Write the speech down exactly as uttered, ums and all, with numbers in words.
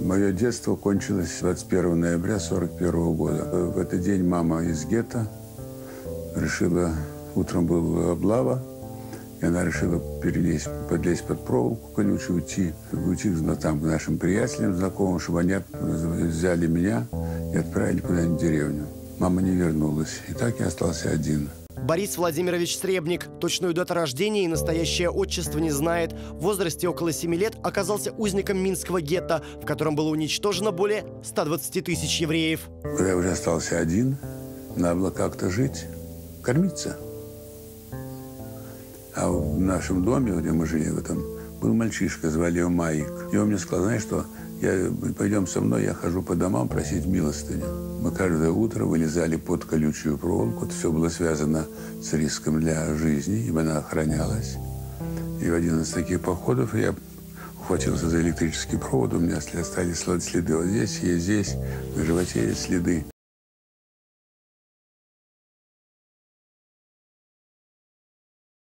Мое детство кончилось двадцать первого ноября сорок первого года. В этот день мама из гетто решила, утром была облава, и она решила перелезть, подлезть под проволоку колючую, уйти, уйти там, к нашим приятелям, знакомым, чтобы они взяли меня и отправили куда-нибудь в деревню. Мама не вернулась, и так я остался один. Борис Владимирович Сребник точную дату рождения и настоящее отчество не знает. В возрасте около семи лет оказался узником Минского гетто, в котором было уничтожено более ста двадцати тысяч евреев. Когда я уже остался один, надо было как-то жить, кормиться. А в нашем доме, где мы жили, в этом, был мальчишка, звали его Маик. И он мне сказал, знаешь что, я, пойдем со мной, я хожу по домам просить милостыню. Мы каждое утро вылезали под колючую проволоку. Это все было связано с риском для жизни, ибо она охранялась. И в один из таких походов я ухватился за электрический провод. У меня остались следы вот здесь, и здесь, на животе есть следы.